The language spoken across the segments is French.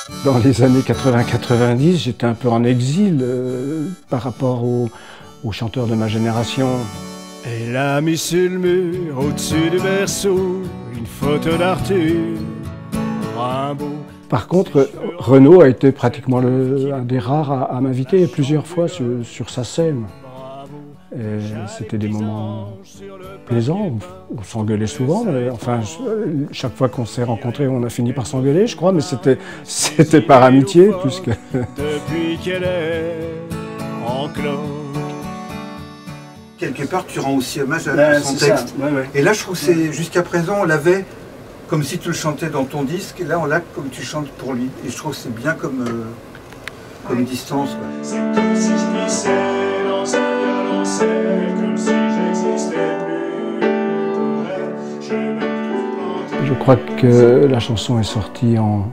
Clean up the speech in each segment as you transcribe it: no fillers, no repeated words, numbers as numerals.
Dans les années 80-90, j'étais un peu en exil par rapport aux chanteurs de ma génération. Elle a mis sur le mur, au-dessus du berceau, une photo d'Arthur Rimbaud. Par contre, Renaud a été pratiquement un des rares à m'inviter plusieurs fois sur sa scène. C'était des moments plaisants, on s'engueulait souvent, mais enfin, chaque fois qu'on s'est rencontrés, on a fini par s'engueuler, je crois, mais c'était par amitié, plus que... Depuis qu'elle est en cloque. Quelque part, tu rends aussi hommage à son texte. Ouais, ouais. Et là, je trouve que c'est jusqu'à présent, on l'avait comme si tu le chantais dans ton disque, et là, on l'a comme tu chantes pour lui. Et je trouve que c'est bien comme distance. Ouais. C'est comme si je glissais dans un violoncelle, comme si j'existais plus pour elle. Je me retrouve planté. Je crois que la chanson est sortie en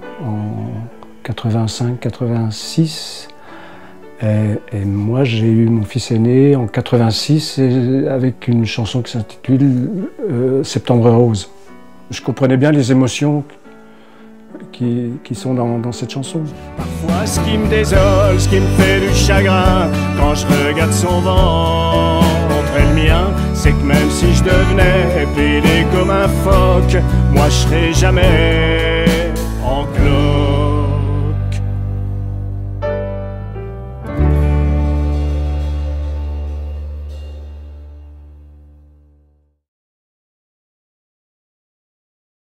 85-86. Et moi, j'ai eu mon fils aîné en 86 avec une chanson qui s'intitule Septembre rose. Je comprenais bien les émotions qui sont dans cette chanson. Parfois, ce qui me désole, ce qui me fait du chagrin, quand je regarde son ventre et le mien, c'est que même si je devenais pédé comme un phoque, moi je serais jamais en cloque.